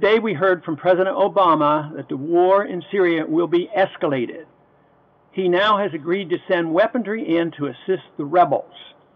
Today we heard from President Obama that the war in Syria will be escalated. He now has agreed to send weaponry in to assist the rebels.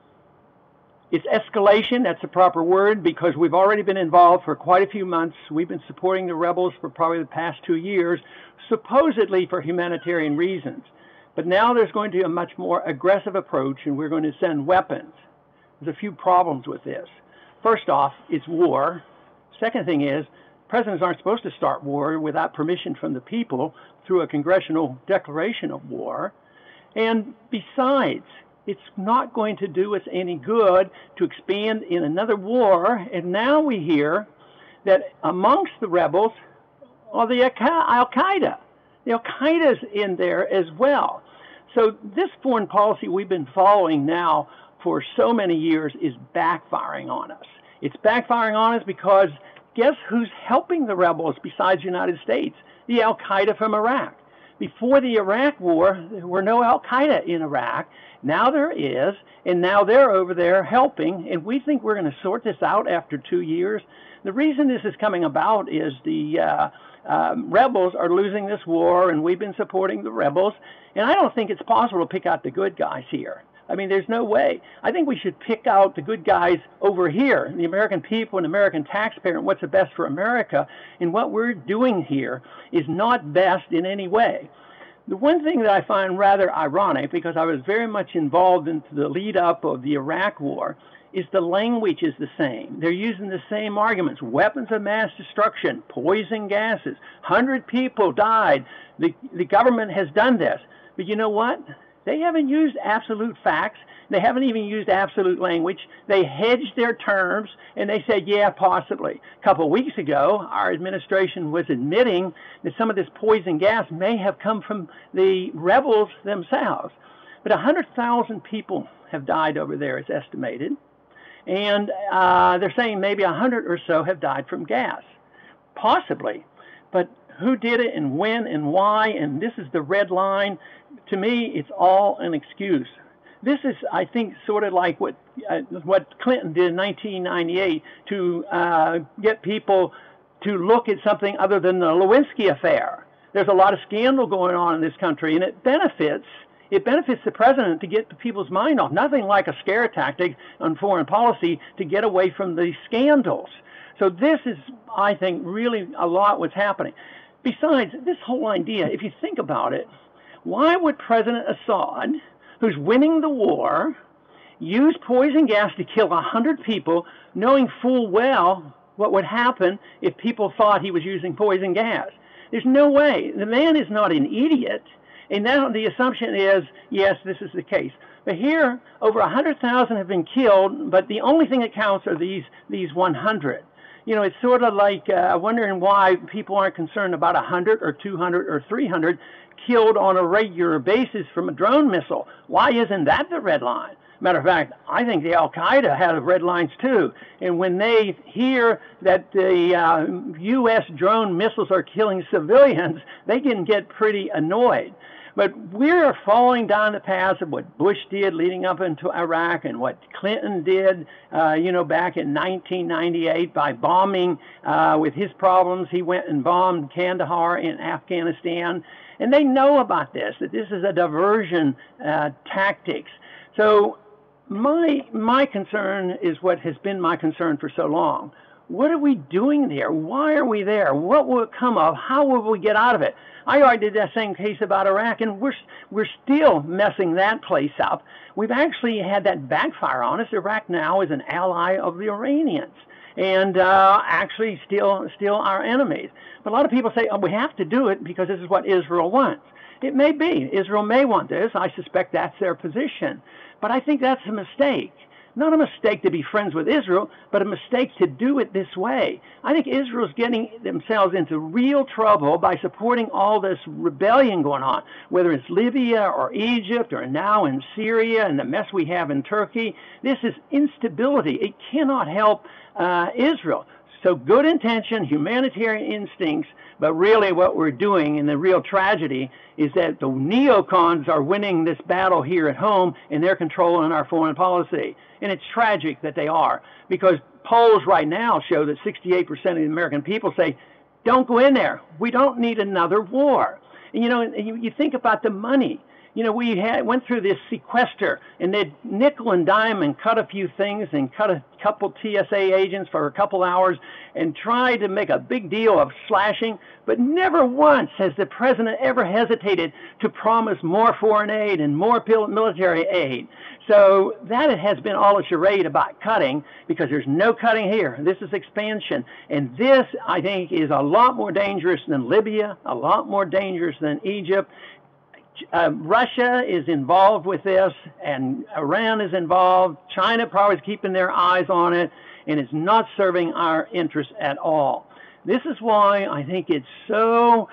It's escalation, that's the proper word, because we've already been involved for quite a few months. We've been supporting the rebels for probably the past 2 years, supposedly for humanitarian reasons. But now there's going to be a much more aggressive approach, and we're going to send weapons. There's a few problems with this. First off, it's war. Second thing is, presidents aren't supposed to start war without permission from the people through a congressional declaration of war. And besides, it's not going to do us any good to expand in another war. And now we hear that amongst the rebels are the Al-Qaeda. The Al-Qaeda's in there as well. So this foreign policy we've been following now for so many years is backfiring on us. It's backfiring on us because guess who's helping the rebels besides the United States? The Al-Qaeda from Iraq. Before the Iraq war, there were no Al-Qaeda in Iraq. Now there is, and now they're over there helping, and we think we're going to sort this out after 2 years. The reason this is coming about is the rebels are losing this war, and we've been supporting the rebels, and I don't think it's possible to pick out the good guys here. I mean, there's no way. I think we should pick out the good guys over here, the American people and the American taxpayer, and what's the best for America. And what we're doing here is not best in any way. The one thing that I find rather ironic, because I was very much involved in the lead up of the Iraq war, is the language is the same. They're using the same arguments. Weapons of mass destruction, poison gases, 100 people died. The government has done this. But you know what? They haven't used absolute facts. They haven't even used absolute language. They hedged their terms, and they said, yeah, possibly. A couple of weeks ago, our administration was admitting that some of this poison gas may have come from the rebels themselves. But 100,000 people have died over there, it's estimated. And they're saying maybe 100 or so have died from gas. Possibly. But who did it and when and why, and this is the red line. To me, it's all an excuse. This is, I think, sort of like what Clinton did in 1998 to get people to look at something other than the Lewinsky affair. There's a lot of scandal going on in this country, and it benefits the president to get the people's mind off. Nothing like a scare tactic on foreign policy to get away from the scandals. So this is, I think, really a lot what's happening. Besides, this whole idea, if you think about it, why would President Assad, who's winning the war, use poison gas to kill 100 people, knowing full well what would happen if people thought he was using poison gas? There's no way. The man is not an idiot. And now the assumption is, yes, this is the case. But here, over 100,000 have been killed, but the only thing that counts are these 100. You know, it's sort of like wondering why people aren't concerned about 100 or 200 or 300 killed on a regular basis from a drone missile. Why isn't that the red line? Matter of fact, I think the Al-Qaeda has red lines too. And when they hear that the U.S. drone missiles are killing civilians, they can get pretty annoyed. But we're falling down the path of what Bush did leading up into Iraq and what Clinton did, back in 1998 by bombing with his problems. He went and bombed Kandahar in Afghanistan. And they know about this, that this is a diversion tactics. So my concern is what has been my concern for so long. What are we doing there? Why are we there? What will it come of? How will we get out of it? I argued that same case about Iraq, and we're still messing that place up. We've actually had that backfire on us. Iraq now is an ally of the Iranians, and actually still our enemies. But a lot of people say, oh, we have to do it because this is what Israel wants. It may be. Israel may want this. I suspect that's their position. But I think that's a mistake. Not a mistake to be friends with Israel, but a mistake to do it this way. I think Israel's getting themselves into real trouble by supporting all this rebellion going on, whether it's Libya or Egypt or now in Syria and the mess we have in Turkey. This is instability. It cannot help Israel. So good intention, humanitarian instincts, but really what we're doing, and the real tragedy, is that the neocons are winning this battle here at home, and they're controlling our foreign policy. And it's tragic that they are, because polls right now show that 68% of the American people say Don't go in there. We don't need another war. And, you think about the money. We went through this sequester, and they'd nickel and dime and cut a few things and cut a couple TSA agents for a couple hours and tried to make a big deal of slashing, but never once has the president ever hesitated to promise more foreign aid and more military aid. So that has been all a charade about cutting, because there's no cutting here. This is expansion. And this, I think, is a lot more dangerous than Libya, a lot more dangerous than Egypt. Russia is involved with this, and Iran is involved. China probably is keeping their eyes on it, and it's not serving our interests at all. This is why I think it's so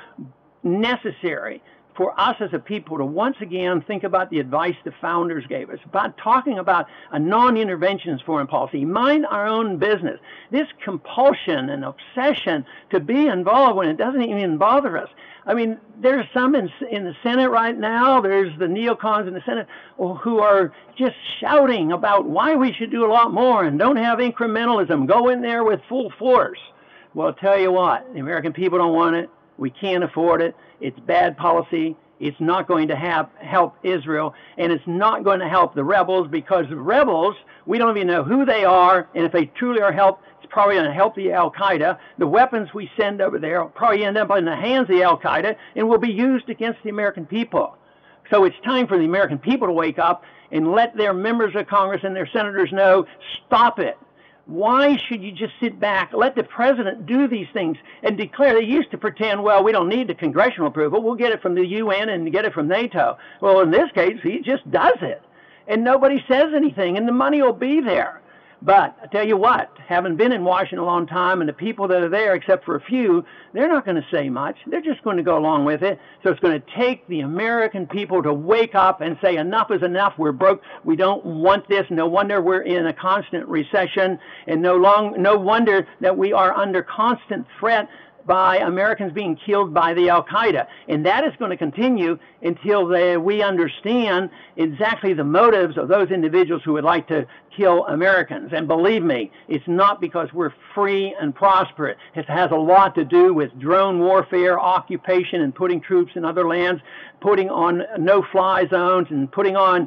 necessary for us as a people to once again think about the advice the founders gave us, about talking about a non-interventionist foreign policy, mind our own business. This compulsion and obsession to be involved when it doesn't even bother us. I mean, there's some in the Senate right now, there's the neocons in the Senate who are just shouting about why we should do a lot more and don't have incrementalism, go in there with full force. Well, I'll tell you what, the American people don't want it. We can't afford it. It's bad policy. It's not going to help Israel, and it's not going to help the rebels, because the rebels, we don't even know who they are, and if they truly are helped, it's probably going to help the Al-Qaeda. The weapons we send over there will probably end up in the hands of the Al-Qaeda and will be used against the American people. So it's time for the American people to wake up and let their members of Congress and their senators know, stop it. Why should you just sit back, let the president do these things and declare? They used to pretend, well, we don't need the congressional approval. We'll get it from the UN and get it from NATO. Well, in this case, he just does it. And nobody says anything, and the money will be there. But I tell you what, having been in Washington a long time, and the people that are there, except for a few, they're not going to say much. They're just going to go along with it. So it's going to take the American people to wake up and say, enough is enough. We're broke. We don't want this. No wonder we're in a constant recession, and no wonder that we are under constant threat by Americans being killed by the Al-Qaeda. And that is going to continue until we understand exactly the motives of those individuals who would like to kill Americans. And believe me, it's not because we're free and prosperous. It has a lot to do with drone warfare, occupation, and putting troops in other lands, putting on no-fly zones, and putting on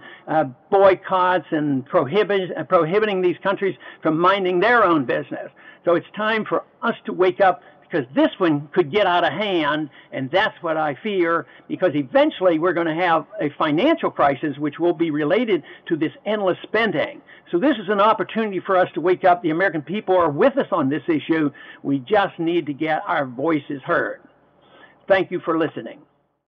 boycotts and prohibiting these countries from minding their own business. So it's time for us to wake up, because this one could get out of hand, and that's what I fear, because eventually we're going to have a financial crisis which will be related to this endless spending. So this is an opportunity for us to wake up. The American people are with us on this issue. We just need to get our voices heard. Thank you for listening.